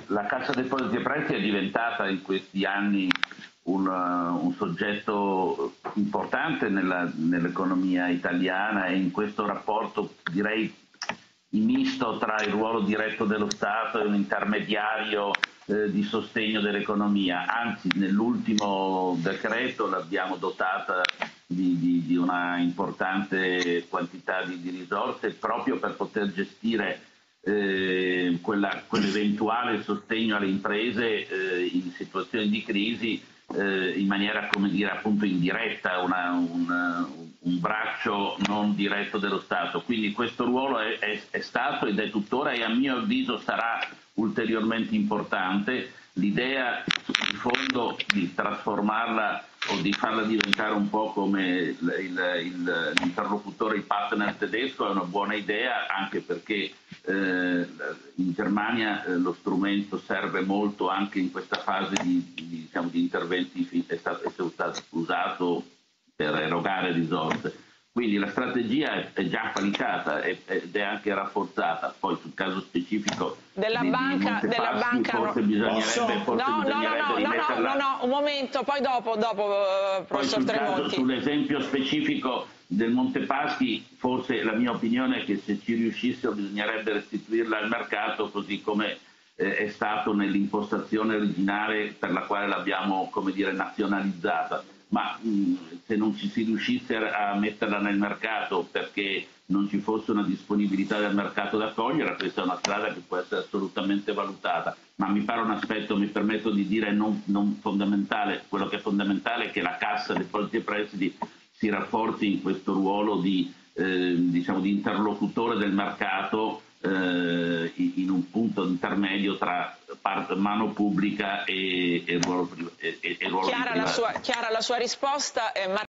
la Cassa Depositi e Prestiti è diventata in questi anni un soggetto importante nell'economia italiana, e in questo rapporto, direi, misto tra il ruolo diretto dello Stato e un intermediario di sostegno dell'economia. Anzi, nell'ultimo decreto l'abbiamo dotata di una importante quantità di risorse, proprio per poter gestire quell'eventuale sostegno alle imprese in situazioni di crisi in maniera, come dire, appunto indiretta, un braccio non diretto dello Stato. Quindi questo ruolo è stato ed è tuttora, e a mio avviso sarà ulteriormente importante. L'idea di fondo di trasformarla o di farla diventare un po' come l'interlocutore, il partner tedesco, è una buona idea, anche perché in Germania lo strumento serve molto anche in questa fase di interventi, è stato usato per erogare risorse. Quindi la strategia è già qualificata ed è anche rafforzata. Poi sul caso specifico della banca forse bisognerebbe rimetterla. No, un momento, poi dopo professor Tremonti. Sull'esempio specifico del Montepaschi, forse la mia opinione è che se ci riuscissero bisognerebbe restituirla al mercato, così come è stato nell'impostazione originale per la quale l'abbiamo, come dire, nazionalizzata. Ma se non ci si riuscisse a metterla nel mercato perché non ci fosse una disponibilità del mercato da cogliere, questa è una strada che può essere assolutamente valutata, ma mi pare un aspetto, mi permetto di dire, non fondamentale. Quello che è fondamentale è che la Cassa Depositi e Prestiti si rafforzi in questo ruolo di interlocutore del mercato, in un punto intermedio tra mano pubblica e ruolo privato. Chiara la sua risposta.